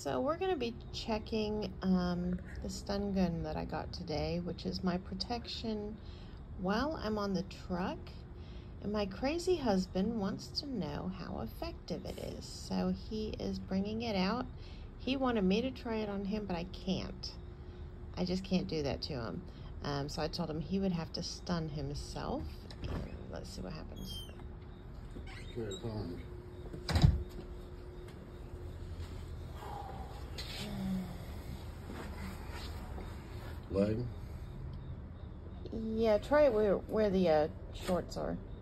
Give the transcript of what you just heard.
So we're going to be checking the stun gun that I got today, which is my protection while I'm on the truck. And my crazy husband wants to know how effective it is. So he is bringing it out. He wanted me to try it on him, but I can't. I just can't do that to him. So I told him he would have to stun himself. And let's see what happens. Okay, it's armed. Leg? Yeah, try it where the shorts are.